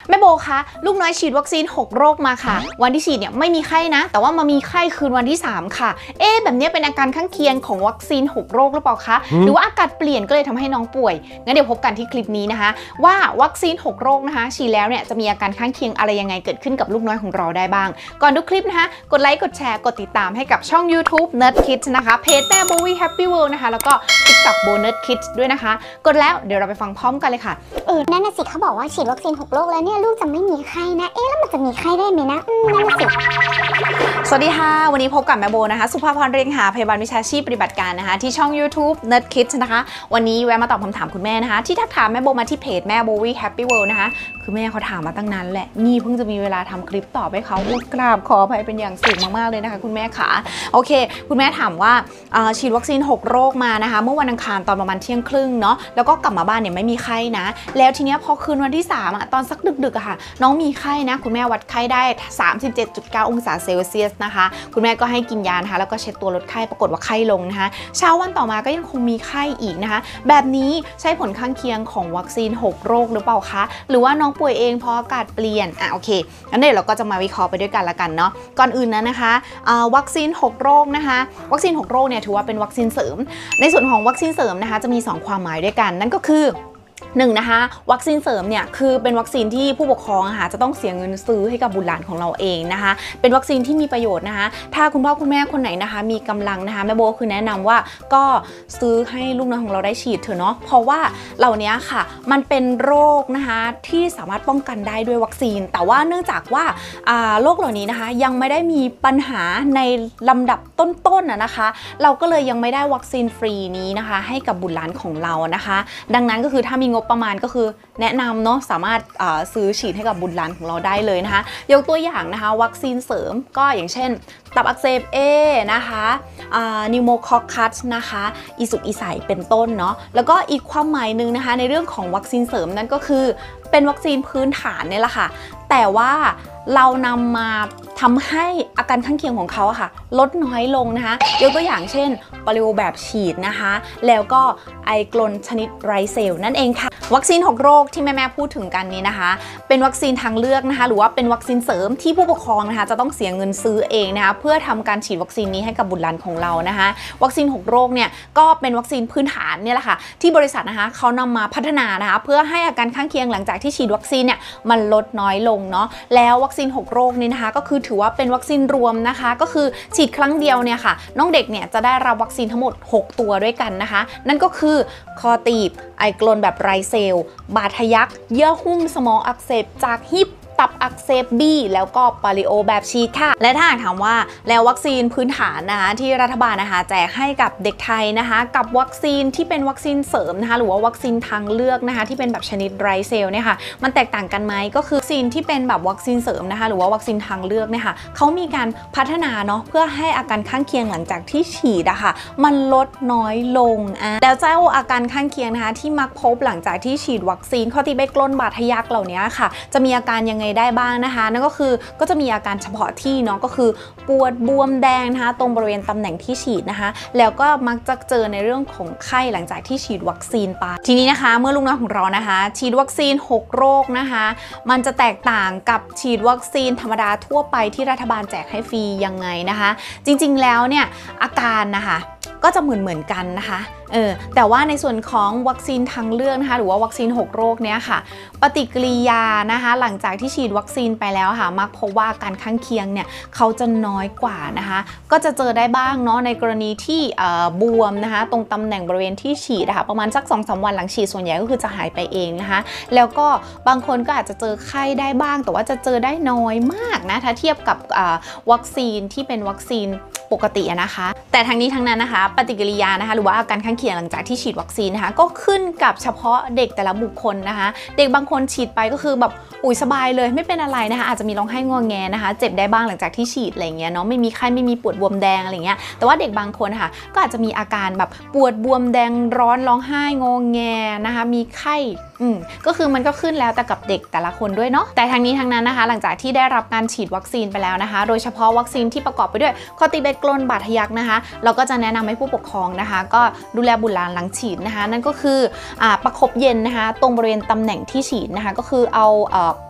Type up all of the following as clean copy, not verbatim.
แม่โบคะลูกน้อยฉีดวัคซีน6โรคมาค่ะวันที่ฉีดเนี่ยไม่มีไข้นะแต่ว่ามามีไข้คืนวันที่3ค่ะแบบนี้เป็นอาการข้างเคียงของวัคซีน6โรคหรือเปล่าคะหรือว่าอากาศเปลี่ยนก็เลยทำให้น้องป่วยงั้นเดี๋ยวพบกันที่คลิปนี้นะคะว่าวัคซีน6โรคนะคะฉีดแล้วเนี่ยจะมีอาการข้างเคียงอะไรยังไงเกิดขึ้นกับลูกน้อยของเราได้บ้างก่อนดูคลิปนะคะกดไลค์กดแชร์กดติดตามให้กับช่อง YouTube Nerd Kids นะคะเพจแม่โบวี่ Happy World นะคะแล้วก็ TikTok Bo Nerd Kids ด้วยนะคะกดแล้วเดี๋ยวเราไปฟังพร้อมกันเลยค่ะนั่นน่ะสิเขาบอกว่าฉีดวัคซีน6โรคแล้วเนี่ยลูกจะไม่มีไข้นะแล้วมันจะมีไข้ได้ไหมนะนั่นน่ะสิสวัสดีค่ะวันนี้พบกับแม่โบนะคะสุภาพรเรียงหาพยาบาลวิชาชีพปฏิบัติการนะคะที่ช่อง YouTube Nerd Kids นะคะวันนี้แวะมาตอบคำถามคุณแม่นะคะที่ทักถามแม่โบมาที่เพจแม่โบวี่ Happy World นะคะคือแม่เขาถามมาตั้งนานแหละนี่เพิ่งจะมีเวลาทำคลิปตอบให้เขากราบขออภัยเป็นอย่างสูงมากๆเลยนะคะคุณแม่ขาโอเคคุณแม่ถามว่าฉีดวัคซีน6โรคมานะคะเมื่อวันอังคารตอนประมาณเที่ยงครึ่งเนาะแล้วก็กลับมาบ้านเนี่ยไม่มีไข้นะแล้วทีเนี้ยพอคืนวันที่3ตอนสักดึกๆค่ะน้องมีไข้นะคุณแม่วัดไข้ได้ 37.9 องศาเซลเซียสนะคะคุณแม่ก็ให้กินยานะคะแล้วก็เช็ดตัวลดไข้ปรากฏว่าไข้ลงนะคะเช้าวันต่อมาก็ยังคงมีไข้อีกนะคะแบบนี้ใช่ผลข้างเคียงของวัคซีน6โรคหรือเปล่าคะหรือว่าน้องป่วยเองเพราะอากาศเปลี่ยนโอเคงั้นเดี๋ยวเราก็จะมาวิเคราะห์ไปด้วยกันละกันเนาะก่อนอื่นนะคะวัคซีน6โรคนะคะวัคซีน6โรคเนี่ยถือว่าเป็นวัคซีนเสริมในส่วนของวัคซีนเสริมนะคะจะมี2ความหมายด้วยกันนั่นก็คือ1นะคะวัคซีนเสริมเนี่ยคือเป็นวัคซีนที่ผู้ปกครองจะต้องเสียเงินซื้อให้กับบุตรหลานของเราเองนะคะเป็นวัคซีนที่มีประโยชน์นะคะถ้าคุณพ่อคุณแม่คนไหนนะคะมีกำลังนะคะแม่โบคือแนะนำว่าก็ซื้อให้ลูกน้อยของเราได้ฉีดเถอะเนาะเพราะว่าเหล่านี้ค่ะมันเป็นโรคนะคะที่สามารถป้องกันได้ด้วยวัคซีนแต่ว่าเนื่องจากว่าโรคเหล่านี้นะคะยังไม่ได้มีปัญหาในลำดับต้นๆนะคะเราก็เลยยังไม่ได้วัคซีนฟรีนี้นะคะให้กับบุตรหลานของเรานะคะดังนั้นก็คือถ้ามีงบประมาณก็คือแนะนำเนาะสามารถซื้อฉีดให้กับบุตรหลานของเราได้เลยนะคะยกตัวอย่างนะคะวัคซีนเสริมก็อย่างเช่นตับอักเสบนะคะนิวโมคอคคัสนะคะอีสุกอีใสเป็นต้นเนาะแล้วก็อีกความหมายหนึ่งนะคะในเรื่องของวัคซีนเสริมนั่นก็คือเป็นวัคซีนพื้นฐานเนี่ยแหละค่ะแต่ว่าเรานำมาทำให้อาการข้างเคียงของเขาค่ะลดน้อยลงนะคะยกตัวอย่างเช่นโปลิโอแบบฉีดนะคะแล้วก็ไอกลนชนิดไรเซลนั่นเองค่ะวัคซีน6โรคที่แม่พูดถึงกันนี้นะคะเป็นวัคซีนทางเลือกนะคะหรือว่าเป็นวัคซีนเสริมที่ผู้ปกครองนะคะจะต้องเสียเงินซื้อเองนะคะเพื่อทำการฉีดวัคซีนนี้ให้กับบุตรหลานของเรานะคะวัคซีน6โรคเนี่ยก็เป็นวัคซีนพื้นฐานเนี่ยแหละค่ะที่บริษัทนะคะเขานำมาพัฒนานะคะเพื่อให้อาการข้างเคียงหลังจากที่ฉีดวัคซีนเนี่ยมันลดน้อยลงเนาะแล้ววัคซีน6โรคนี้นะคะก็คือถือว่าเป็นวัคซีนรวมนะคะก็คือฉีดครั้งเดียวเนี่ยค่ะน้องเด็กเนี่ยจะได้รับวัคซีนทั้งหมด6ตัวด้วยกันนะคะนั่นก็คือคอตีบไอกลนแบบไรเซลบาดทะยักเยื่อหุ้มสมองอักเสบจากฮิปตับอักเสบบีแล้วก็ปาลิโอแบบฉีดค่ะและถ้าถามว่าแล้ววัคซีนพื้นฐานนะคะที่รัฐบาลนะคะแจกให้กับเด็กไทยนะคะกับวัคซีนที่เป็นวัคซีนเสริมนะคะหรือว่าวัคซีนทางเลือกนะคะที่เป็นแบบชนิดไรเซลเนี่ยค่ะมันแตกต่างกันไหมก็คือวัคซีนที่เป็นแบบวัคซีนเสริมนะคะหรือว่าวัคซีนทางเลือกเนี่ยค่ะเขามีการพัฒนาเนาะเพื่อให้อาการข้างเคียงหลังจากที่ฉีดค่ะมันลดน้อยลงแล้วเจ้าอาการข้างเคียงนะคะที่มักพบหลังจากที่ฉีดวัคซีนข้อตีบกลนบาดทะยักเหล่านี้ค่ะจะมีอาการยังไงได้บ้างนะคะนั่นก็คือก็จะมีอาการเฉพาะที่เนาะก็คือปวดบวมแดงนะคะตรงบริเวณตำแหน่งที่ฉีดนะคะแล้วก็มักจะเจอในเรื่องของไข้หลังจากที่ฉีดวัคซีนไปทีนี้นะคะเมื่อลูกน้อยของเรานะคะฉีดวัคซีน6โรคนะคะมันจะแตกต่างกับฉีดวัคซีนธรรมดาทั่วไปที่รัฐบาลแจกให้ฟรียังไงนะคะจริงๆแล้วเนี่ยอาการนะคะก็จะเหมือนกันนะคะแต่ว่าในส่วนของวัคซีนทางเลือกนะคะหรือว่าวัคซีน6โรคเนี้ยค่ะปฏิกิริยานะคะหลังจากที่ฉีดวัคซีนไปแล้วค่ะมักพบว่าการข้างเคียงเนี่ยเขาจะน้อยกว่านะคะก็จะเจอได้บ้างเนาะในกรณีที่บวมนะคะตรงตำแหน่งบริเวณที่ฉีดนะคะประมาณสัก 2-3 วันหลังฉีดส่วนใหญ่ก็คือจะหายไปเองนะคะแล้วก็บางคนก็อาจจะเจอไข้ได้บ้างแต่ว่าจะเจอได้น้อยมากนะถ้าเทียบกับวัคซีนที่เป็นวัคซีนปกตินะคะแต่ทั้งนี้ทั้งนั้นนะคะปฏิกิริยานะคะหรือว่าอาการข้างเคียงหลังจากที่ฉีดวัคซีนนะคะก็ขึ้นกับเฉพาะเด็กแต่ละบุคคลนะคะเด็กบางคนฉีดไปก็คือแบบสบายเลยไม่เป็นอะไรนะคะอาจจะมีร้องไห้งอแงนะคะเจ็บได้บ้างหลังจากที่ฉีดอะไรเงี้ยเนาะไม่มีไข้ไม่มีปวดบวมแดงอะไรเงี้ยแต่ว่าเด็กบางคนค่ะก็อาจจะมีอาการแบบปวดบวมแดงร้อนร้องไห้งอแงนะคะมีไข้ก็คือมันก็ขึ้นแล้วแต่กับเด็กแต่ละคนด้วยเนาะแต่ทั้งนี้ทั้งนั้นนะคะหลังจากที่ได้รับการฉีดวัคซีนไปแล้วนะคะโดยเฉพาะวัคซีนที่ประกอบไปด้วยคอร์ติเบกลนบาดทะยักนะคะเราก็จะแนะนำให้ผู้ปกครองนะคะก็ดูแลบุตรหลานหลังฉีดนะคะนั่นก็คือประคบเย็นนะคะตรงบริเวณตำแหน่งที่ฉีดนะคะก็คือเอา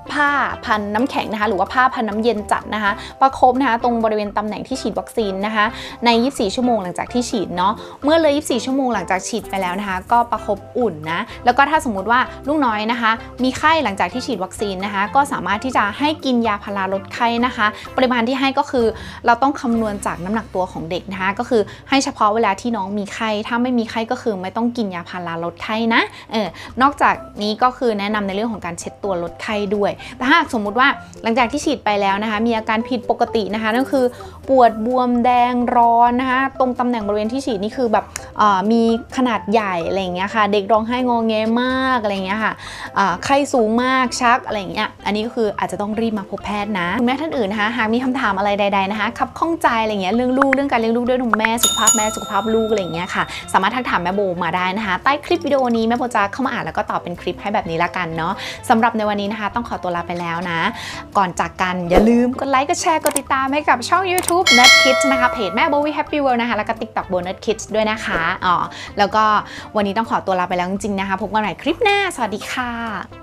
ผ้าพันน้ำแข็งนะคะหรือว่าผ้าพันน้ำเย็นจัดนะคะประคบนะคะตรงบริเวณตำแหน่งที่ฉีดวัคซีนนะคะใน24ชั่วโมงหลังจากที่ฉีดเนาะเมื่อเลย24ชั่วโมงหลังจากฉีดไปแล้วนะคะก็ประคบอุ่นนะแล้วก็ถ้าสมมุติว่าลูกน้อยนะคะมีไข้หลังจากที่ฉีดวัคซีนนะคะก็สามารถที่จะให้กินยาพาราลดไข้นะคะปริมาณที่ให้ก็คือเราต้องคำนวณจากน้ำหนักตัวของเด็กนะคะก็คือให้เฉพาะเวลาที่น้องมีไข้ถ้าไม่มีไข้ก็คือไม่ต้องกินยาพาราลดไข้นะนอกจากนี้ก็คือแนะนำในเรื่องของการเช็ดตัวลดไข้ด้วยแต่ถ้าสมมุติว่าหลังจากที่ฉีดไปแล้วนะคะมีอาการผิดปกตินะคะนั่นคือปวดบวมแดงร้อนนะคะตรงตำแหน่งบริเวณที่ฉีดนี่คือแบบมีขนาดใหญ่อะไรอย่างเงี้ยค่ะเด็กร้องไห้งอแงมากอะไรอย่างเงี้ยค่ะไข้สูงมากชักอะไรอย่างเงี้ยอันนี้ก็คืออาจจะต้องรีบมาพบแพทย์นะคุณแม่ท่านอื่นนะคะหากมีคำถามอะไรใดๆนะคะขับข้องใจอะไรเงี้ยเรื่องลูกเรื่องการเลี้ยงลูกด้วยนมแม่สุขภาพแม่สุขภาพลูกอะไรอย่างเงี้ยค่ะสามารถทักถามแม่โบมาได้นะคะใต้คลิปวิดีโอนี้แม่โบจะเข้ามาอ่านแล้วก็ตอบเป็นคลิปให้แบบนี้ละกันเนาะสำหรับในวันนี้นะคะต้องขอตัวลาไปแล้วนะก่อนจากกันอย่าลืมกดไลค์กดแชร์กดติดตามให้กับช่อง YouTube Nerd Kids นะคะเพจแม่โบวี่แฮปปี้เวิลด์นะคะแล้วก็ TikTok โบ Nerd Kids ด้วยนะคะแล้วก็วันนี้ต้องขอตัวลาไปแล้วจริงๆนะคะพบกันใหม่คลิปหน้าสวัสดีค่ะ